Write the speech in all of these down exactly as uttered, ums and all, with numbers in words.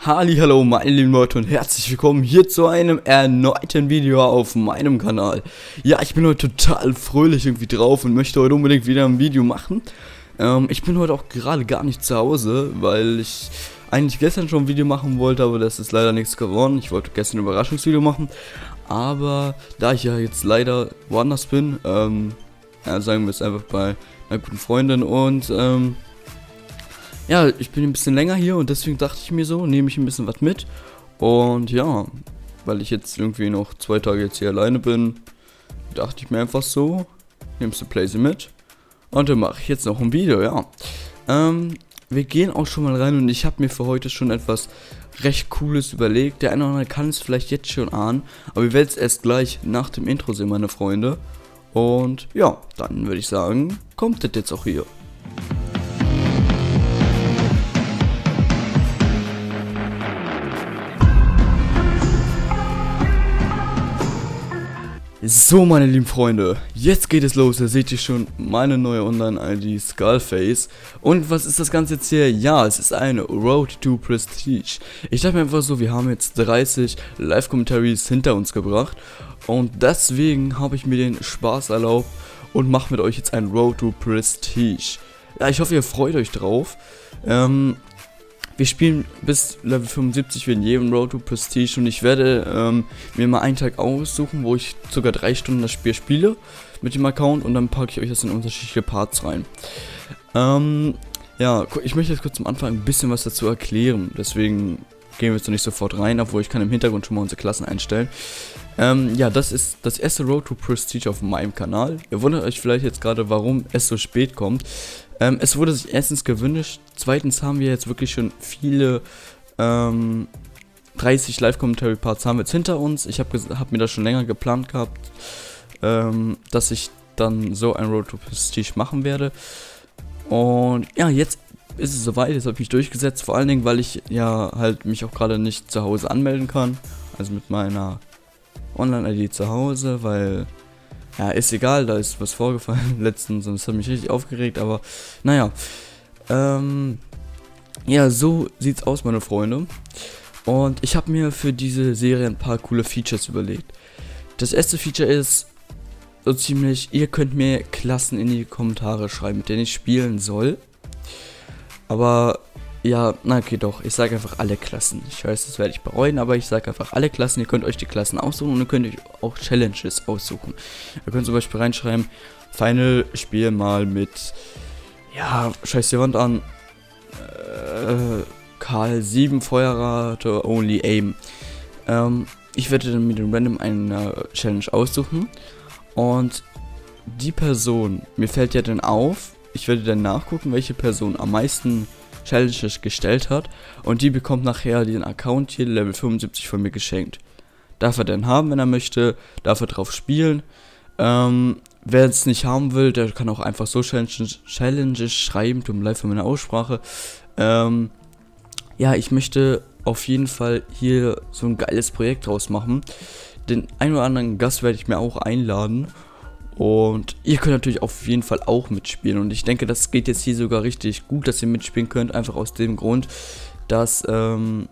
Hallihallo meine lieben Leute und herzlich willkommen hier zu einem erneuten Video auf meinem Kanal. Ja, ich bin heute total fröhlich irgendwie drauf und möchte heute unbedingt wieder ein Video machen. Ähm, ich bin heute auch gerade gar nicht zu Hause, weil ich eigentlich gestern schon ein Video machen wollte, aber das ist leider nichts geworden. Ich wollte gestern ein Überraschungsvideo machen, aber da ich ja jetzt leider woanders bin, ähm, ja, sagen wir es einfach bei einer guten Freundin und ähm, ja, ich bin ein bisschen länger hier und deswegen dachte ich mir so, nehme ich ein bisschen was mit. Und ja, weil ich jetzt irgendwie noch zwei Tage jetzt hier alleine bin, dachte ich mir einfach so, nimmst du Playsee mit. Und dann mache ich jetzt noch ein Video, ja. Ähm, wir gehen auch schon mal rein und ich habe mir für heute schon etwas recht Cooles überlegt. Der eine oder andere kann es vielleicht jetzt schon ahnen, aber wir werden es erst gleich nach dem Intro sehen, meine Freunde. Und ja, dann würde ich sagen, kommt das jetzt auch hier. So meine lieben Freunde, jetzt geht es los, da seht ihr schon meine neue Online-I D Skullface. Und was ist das Ganze jetzt hier? Ja, es ist eine Road to Prestige. Ich dachte mir einfach so, wir haben jetzt dreißig Live-Commentaries hinter uns gebracht. Und deswegen habe ich mir den Spaß erlaubt und mache mit euch jetzt ein Road to Prestige. Ja, ich hoffe ihr freut euch drauf. Ähm... Wir spielen bis Level fünfundsiebzig wie in jedem Road to Prestige und ich werde ähm, mir mal einen Tag aussuchen, wo ich sogar drei Stunden das Spiel spiele mit dem Account und dann packe ich euch das in unterschiedliche Parts rein. Ähm, ja, ich möchte jetzt kurz am Anfang ein bisschen was dazu erklären, deswegen gehen wir jetzt noch nicht sofort rein, obwohl ich kann im Hintergrund schon mal unsere Klassen einstellen. Ähm, ja, das ist das erste Road to Prestige auf meinem Kanal. Ihr wundert euch vielleicht jetzt gerade, warum es so spät kommt. Ähm, es wurde sich erstens gewünscht, zweitens haben wir jetzt wirklich schon viele ähm, dreißig Live-Commentary-Parts haben wir jetzt hinter uns. Ich habe hab mir das schon länger geplant gehabt, ähm, dass ich dann so ein Road to Prestige machen werde. Und ja, jetzt ist es soweit, jetzt habe ich mich durchgesetzt, vor allen Dingen, weil ich ja halt mich auch gerade nicht zu Hause anmelden kann, also mit meiner Online-I D zu Hause, weil, ja, ist egal, da ist was vorgefallen letztens und das hat mich richtig aufgeregt, aber naja, ähm, ja, so sieht's aus, meine Freunde. Und ich habe mir für diese Serie ein paar coole Features überlegt. Das erste Feature ist so ziemlich, ihr könnt mir Klassen in die Kommentare schreiben, mit denen ich spielen soll. Aber ja, na okay doch, ich sage einfach alle Klassen. Ich weiß, das werde ich bereuen, aber ich sage einfach alle Klassen. Ihr könnt euch die Klassen aussuchen und ihr könnt euch auch Challenges aussuchen. Ihr könnt zum Beispiel reinschreiben, Final, spiel mal mit, ja, scheiß die Wand an, äh, Karl sieben, Feuerrate, Only Aim. Ähm, ich werde dann mit dem Random eine Challenge aussuchen und die Person, mir fällt ja dann auf, ich werde dann nachgucken, welche Person am meisten Challenges gestellt hat und die bekommt nachher den Account hier Level fünfundsiebzig von mir geschenkt. Darf er dann haben, wenn er möchte, darf er drauf spielen. Ähm, wer es nicht haben will, der kann auch einfach so Challenges, Challenges schreiben, tut mir leid für meine Aussprache. Ähm, ja, ich möchte auf jeden Fall hier so ein geiles Projekt draus machen. Den einen oder anderen Gast werde ich mir auch einladen. Und ihr könnt natürlich auf jeden Fall auch mitspielen. Und ich denke, das geht jetzt hier sogar richtig gut, dass ihr mitspielen könnt. Einfach aus dem Grund, dass, ähm,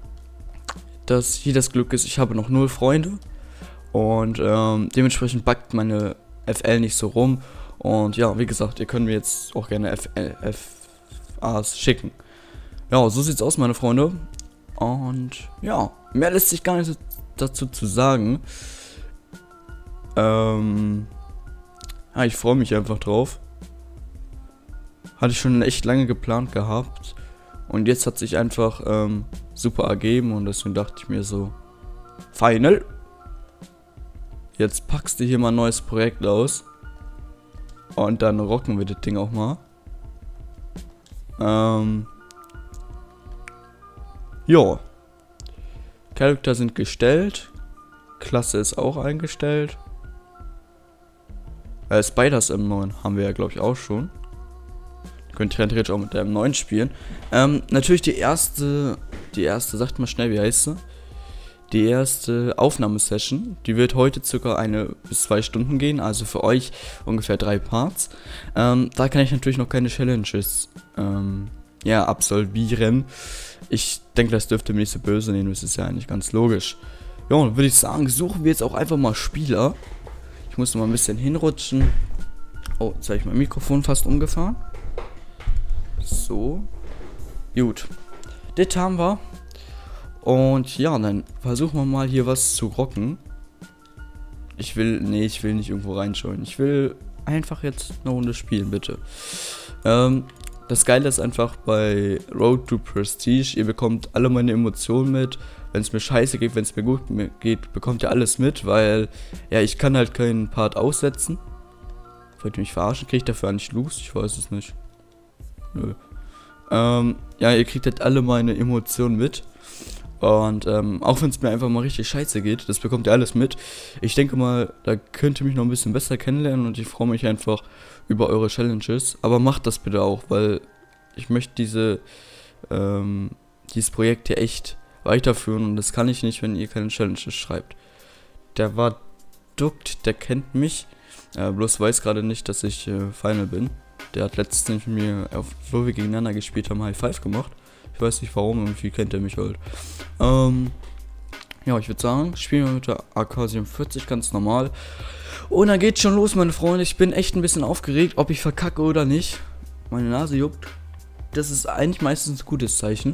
dass hier das Glück ist, ich habe noch null Freunde. Und ähm, dementsprechend backt meine F L nicht so rum. Und ja, wie gesagt, ihr könnt mir jetzt auch gerne F L, F As schicken. Ja, so sieht's aus, meine Freunde. Und ja, mehr lässt sich gar nicht dazu zu sagen. Ähm... Ja, ich freue mich einfach drauf. Hatte ich schon echt lange geplant gehabt. Und jetzt hat sich einfach ähm, super ergeben. Und deswegen dachte ich mir so, Final. Jetzt packst du hier mal ein neues Projekt aus. Und dann rocken wir das Ding auch mal. Ähm. Jo. Charakter sind gestellt. Klasse ist auch eingestellt. Äh, Spiders M neun haben wir ja, glaube ich, auch schon. Könnt ihr theoretisch auch mit der M neun spielen. Ähm, natürlich die erste, die erste, sagt mal schnell, wie heißt sie? Die erste Aufnahmesession, die wird heute circa eine bis zwei Stunden gehen, also für euch ungefähr drei Parts. Ähm, da kann ich natürlich noch keine Challenges ähm, ja, absolvieren. Ich denke, das dürfte mir nicht so böse nehmen, das ist ja eigentlich ganz logisch. Ja, dann würde ich sagen, suchen wir jetzt auch einfach mal Spieler. Ich muss noch mal ein bisschen hinrutschen. Oh, jetzt habe ich mein Mikrofon fast umgefahren. So. Gut. Das haben wir. Und ja, dann versuchen wir mal hier was zu rocken. Ich will, nee, ich will nicht irgendwo reinschauen. Ich will einfach jetzt eine Runde spielen, bitte. Ähm, das Geile ist einfach bei Road to Prestige, ihr bekommt alle meine Emotionen mit. Wenn es mir scheiße geht, wenn es mir gut geht, bekommt ihr alles mit, weil, ja, ich kann halt keinen Part aussetzen. Wollt ihr mich verarschen? Kriege ich dafür eigentlich Loot? Ich weiß es nicht. Nö. Ähm, ja, ihr kriegt halt alle meine Emotionen mit. Und ähm, auch wenn es mir einfach mal richtig scheiße geht, das bekommt ihr alles mit. Ich denke mal, da könnt ihr mich noch ein bisschen besser kennenlernen und ich freue mich einfach über eure Challenges. Aber macht das bitte auch, weil ich möchte diese, ähm, dieses Projekt hier echt weiterführen und das kann ich nicht, wenn ihr keine Challenges schreibt. Der war duckt, der kennt mich, äh, bloß weiß gerade nicht, dass ich äh, Final bin. Der hat letztens mit mir, auf, wo wir gegeneinander gespielt haben, High Five gemacht. Ich weiß nicht warum, irgendwie kennt er mich halt. Ähm, ja, ich würde sagen, spielen wir mit der A K siebenundvierzig ganz normal. Und dann geht's schon los, meine Freunde. Ich bin echt ein bisschen aufgeregt, ob ich verkacke oder nicht. Meine Nase juckt. Das ist eigentlich meistens ein gutes Zeichen.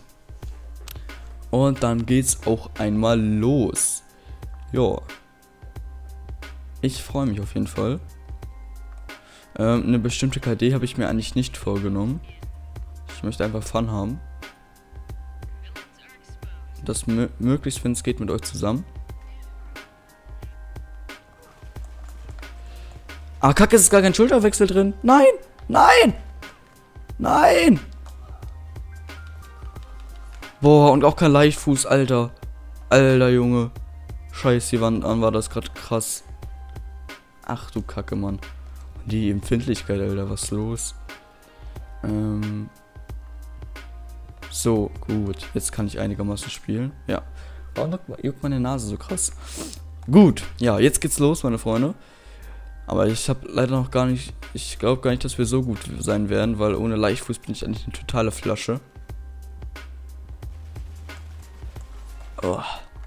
Und dann geht's auch einmal los. Ja. Ich freue mich auf jeden Fall. Ähm, eine bestimmte K D habe ich mir eigentlich nicht vorgenommen. Ich möchte einfach Fun haben. Das mö möglichst, wenn es geht, mit euch zusammen. Ah, kacke, ist gar kein Schulterwechsel drin. Nein! Nein! Nein! Boah, und auch kein Leichtfuß, Alter. Alter, Junge. Scheiß, die Wand an, war das gerade krass. Ach du Kacke, Mann. Die Empfindlichkeit, Alter, was ist los? Ähm... So, gut. Jetzt kann ich einigermaßen spielen. Ja. Warum juckt meine Nase so krass? Gut. Ja, jetzt geht's los, meine Freunde. Aber ich habe leider noch gar nicht... Ich glaube gar nicht, dass wir so gut sein werden, weil ohne Leichtfuß bin ich eigentlich eine totale Flasche. Oh.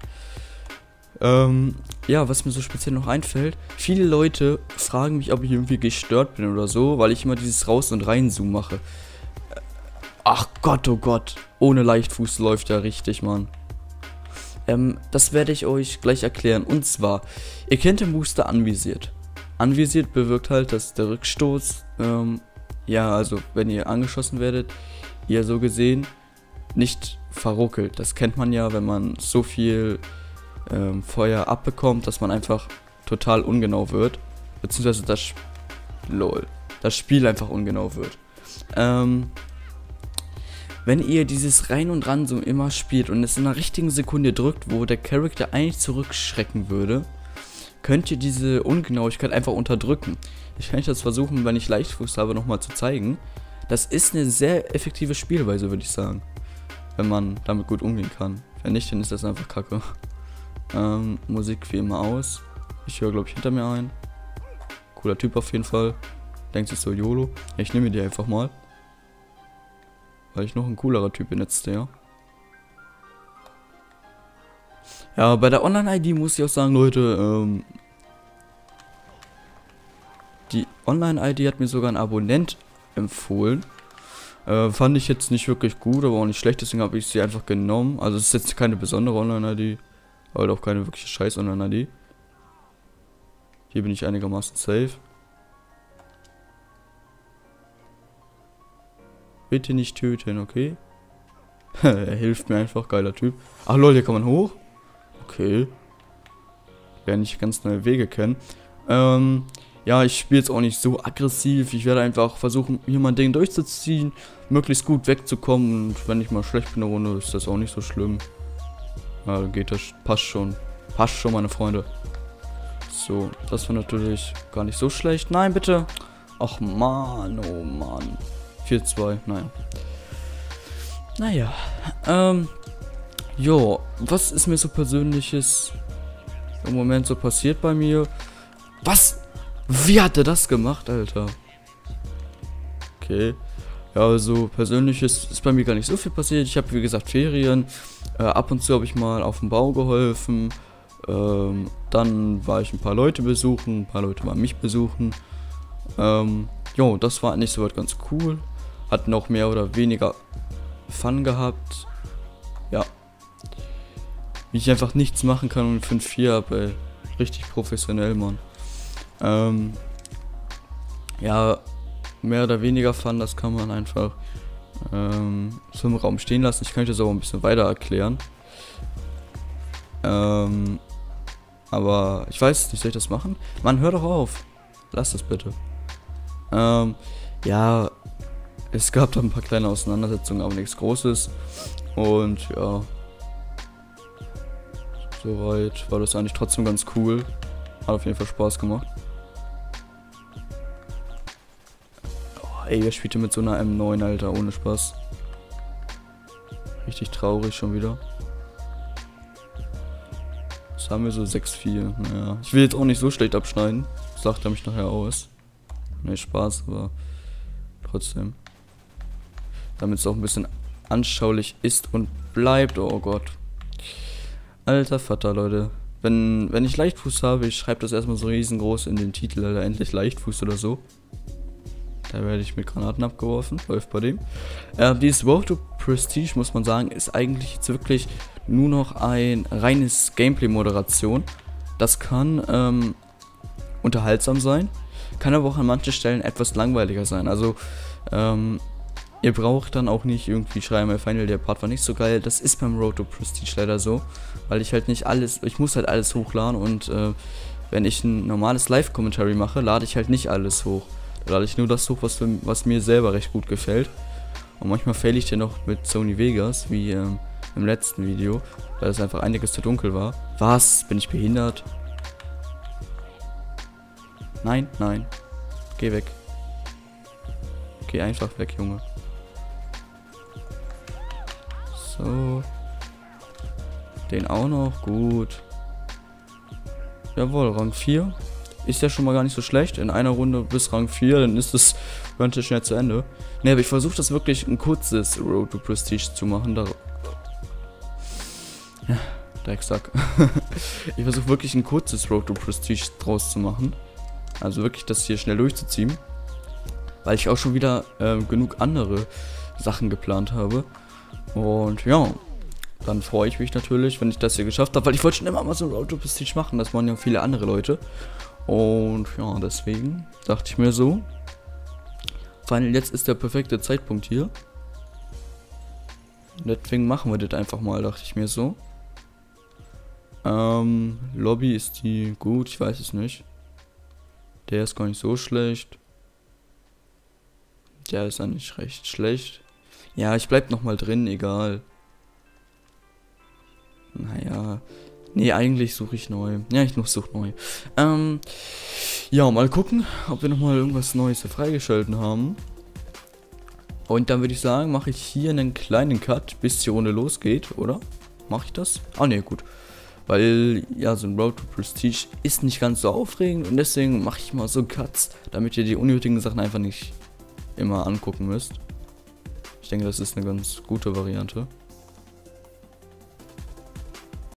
Ähm, ja, was mir so speziell noch einfällt. Viele Leute fragen mich, ob ich irgendwie gestört bin oder so, weil ich immer dieses Raus- und Rein-Zoom mache. Ach Gott, oh Gott. Ohne Leichtfuß läuft ja richtig, Mann. Ähm, das werde ich euch gleich erklären. Und zwar, ihr kennt den Booster anvisiert. Anvisiert bewirkt halt, dass der Rückstoß, ähm, ja, also wenn ihr angeschossen werdet, ihr so gesehen nicht verruckelt. Das kennt man ja, wenn man so viel ähm, Feuer abbekommt, dass man einfach total ungenau wird. Beziehungsweise das, lol, das Spiel einfach ungenau wird. Ähm... Wenn ihr dieses Rein und Ran so immer spielt und es in einer richtigen Sekunde drückt, wo der Charakter eigentlich zurückschrecken würde, könnt ihr diese Ungenauigkeit einfach unterdrücken. Ich kann euch das versuchen, wenn ich Leichtfuß habe, nochmal zu zeigen. Das ist eine sehr effektive Spielweise, würde ich sagen. Wenn man damit gut umgehen kann. Wenn nicht, dann ist das einfach kacke. Ähm, Musik wie immer aus. Ich höre, glaube ich, hinter mir ein. Cooler Typ auf jeden Fall. Denkt sich so, YOLO. Ich nehme die einfach mal. Weil ich noch ein coolerer Typ bin jetzt, ja. Ja, bei der Online-I D muss ich auch sagen, Leute, ähm... die Online-I D hat mir sogar ein Abonnent empfohlen. Äh, fand ich jetzt nicht wirklich gut, aber auch nicht schlecht, deswegen habe ich sie einfach genommen. Also es ist jetzt keine besondere Online-I D, aber auch keine wirkliche scheiß Online-I D. Hier bin ich einigermaßen safe. Bitte nicht töten, okay? Er hilft mir einfach, geiler Typ. Ach lol, hier kann man hoch? Okay. Werde nicht ganz neue Wege kennen. Ähm, ja, ich spiele jetzt auch nicht so aggressiv. Ich werde einfach versuchen, hier mein Ding durchzuziehen, möglichst gut wegzukommen. Und wenn ich mal schlecht bin in der Runde, ist das auch nicht so schlimm. Ja, geht das, passt schon. Passt schon, meine Freunde. So, das war natürlich gar nicht so schlecht. Nein, bitte. Ach man, oh Mann. vier zwei, naja. Naja. Ähm. Jo, was ist mir so Persönliches im Moment so passiert bei mir? Was? Wie hat er das gemacht, Alter? Okay. Ja, also persönlich ist, ist bei mir gar nicht so viel passiert. Ich habe wie gesagt Ferien. Äh, ab und zu habe ich mal auf dem Bau geholfen. Ähm, dann war ich ein paar Leute besuchen, ein paar Leute waren mich besuchen. Ähm, jo, das war eigentlich soweit ganz cool. Hatten auch mehr oder weniger Fun gehabt. Ja. Wie ich einfach nichts machen kann und fünf vier habe, ey. Richtig professionell, Mann. Ähm, ja, mehr oder weniger Fun, das kann man einfach ähm, so im Raum stehen lassen. Ich könnte das aber ein bisschen weiter erklären. Ähm, aber ich weiß nicht, soll ich das machen? Mann, hör doch auf. Lass das bitte. Ähm, ja, es gab da ein paar kleine Auseinandersetzungen, aber nichts Großes. Und ja, soweit war das eigentlich trotzdem ganz cool. Hat auf jeden Fall Spaß gemacht. Oh, ey, wer spielt hier mit so einer M neun, Alter, ohne Spaß. Richtig traurig schon wieder. Jetzt haben wir so sechs vier. Naja, ich will jetzt auch nicht so schlecht abschneiden. Sagt er mich nachher aus. Ne, Spaß, aber trotzdem. Damit es auch ein bisschen anschaulich ist und bleibt. Oh Gott. Alter Vater, Leute. Wenn, wenn ich Leichtfuß habe, ich schreibe das erstmal so riesengroß in den Titel, Alter. Endlich Leichtfuß oder so. Da werde ich mit Granaten abgeworfen. Läuft bei dem. Äh, dieses Road to Prestige, muss man sagen, ist eigentlich jetzt wirklich nur noch ein reines Gameplay-Moderation. Das kann ähm, unterhaltsam sein. Kann aber auch an manchen Stellen etwas langweiliger sein. Also, ähm, ihr braucht dann auch nicht irgendwie schreiben, mein Final, der Part war nicht so geil. Das ist beim Road to Prestige leider so. Weil ich halt nicht alles, ich muss halt alles hochladen und äh, wenn ich ein normales Live-Commentary mache, lade ich halt nicht alles hoch. Da lade ich nur das hoch, was, für, was mir selber recht gut gefällt. Und manchmal fail ich dann noch mit Sony Vegas, wie ähm, im letzten Video, weil es einfach einiges zu dunkel war. Was? Bin ich behindert? Nein, nein. Geh weg. Geh einfach weg, Junge. So. Den auch noch. Gut. Jawohl, Rang vier. Ist ja schon mal gar nicht so schlecht. In einer Runde bis Rang vier, dann ist es ganz schnell zu Ende. Ne, aber ich versuche das wirklich ein kurzes Road to Prestige zu machen. Da ja, Drecksack. Ich versuche wirklich ein kurzes Road to Prestige draus zu machen. Also wirklich das hier schnell durchzuziehen. Weil ich auch schon wieder äh, genug andere Sachen geplant habe. Und ja, dann freue ich mich natürlich, wenn ich das hier geschafft habe. Weil ich wollte schon immer mal so ein Road to Prestige machen. Das waren ja viele andere Leute. Und ja, deswegen dachte ich mir so, Final, jetzt ist der perfekte Zeitpunkt hier. Deswegen machen wir das einfach mal, dachte ich mir so. Ähm, Lobby ist die gut, ich weiß es nicht. Der ist gar nicht so schlecht. Der ist eigentlich recht schlecht. Ja, ich bleib nochmal drin, egal. Naja. Nee, eigentlich suche ich neu. Ja, ich suche neu. Ähm, ja, mal gucken, ob wir nochmal irgendwas Neues hier freigeschalten haben. Und dann würde ich sagen, mache ich hier einen kleinen Cut, bis die Runde losgeht, oder? Mache ich das? Ah, ne, gut. Weil, ja, so ein Road to Prestige ist nicht ganz so aufregend und deswegen mache ich mal so Cuts, damit ihr die unnötigen Sachen einfach nicht immer angucken müsst. Ich denke, das ist eine ganz gute Variante.